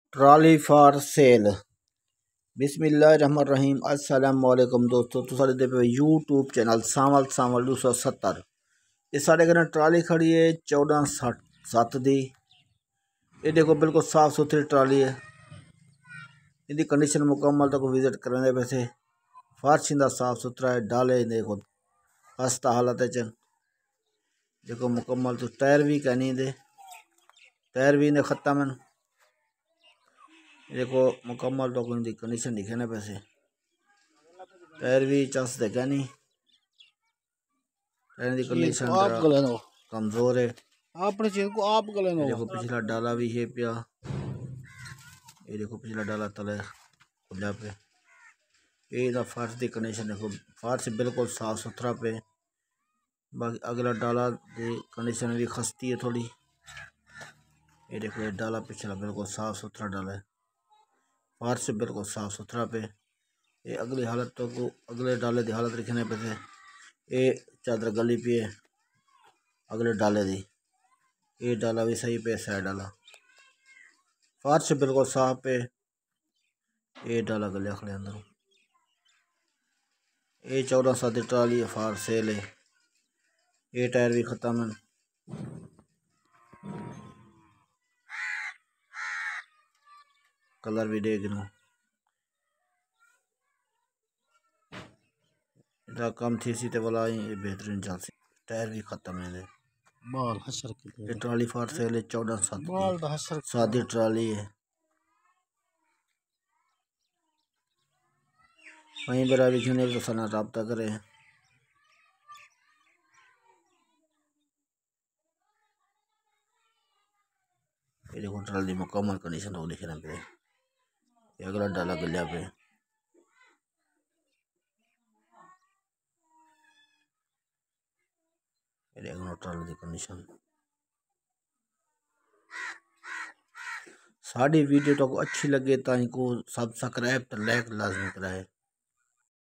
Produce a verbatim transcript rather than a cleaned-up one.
Trolley for sale. बिस्मिल्लाहिर्रहमानिर्रहीम। अस्सलाम वालेकुम दोस्तों, तो सारे दे पे यूट्यूब चैनल सावल सावल दो सौ सत्तर। ये साढ़े घर ट्राली खड़ी है चौदह सठ सत्त दी। ये देखो बिल्कुल साफ सुथरी ट्राली है, इनकी कंडीशन मुकम्मल तक विजिट करने वैसे फर्श इंदा साफ सुथरा है। डाले देखो खस्ता हालत है चन, देखो मुकम्मल तो टायर भी कहनी दे, टायर भी ने खत्म है। देखो मुकम्मल तो इनकी कंडीशन दिखे ना पैसे, टायर भी चस दे कहनी, टायर की कंडीशन कमजोर है। अपनी चीज को आप गले देखो पिछला डाला भी है पिया, ये देखो पिछला डाला तले खुला पे। ये ना फर्श की कंडीशन देखो, फर्श बिल्कुल साफ सुथरा पे। बाकी अगला डाला की कंडीशन भी खस्ती है थोड़ी। ये देखो ये डाला पिछला बिल्कुल साफ सुथरा डाला है, फर्श बिल्कुल साफ सुथरा पे। ये अगली हालत तो को अगले डाले की हालत रखने पे थे। ये चादर गली पी है अगले डाले दी, ये डाला भी सही पे, साइड डाला फर्श बिल्कुल साफ पे। ये डाला गले खड़े अंदर। ये चौदह सादी ट्राली फार सेल है। ये टायर भी खत्म है, कलर भी देख लो कम थी सी ते वाला ये बेहतरीन चल सी। टायर भी खत्म है। बाल हशर के ये ट्राली फार सेल है चौदह सादी बाल हशर सादी ट्राली है। वहीं बरा भी खिने तो सना रब्ता करे। ये देखो ट्राली मुकम्मल कंडीशन हो लिखे पे। ये अगला डाला गलिया पे। ये देखो ट्राली की कंडीशन। साड़ी वीडियो तो अच्छी लगे तो इनको सब्सक्राइब तो लाइक लाजमी कराए।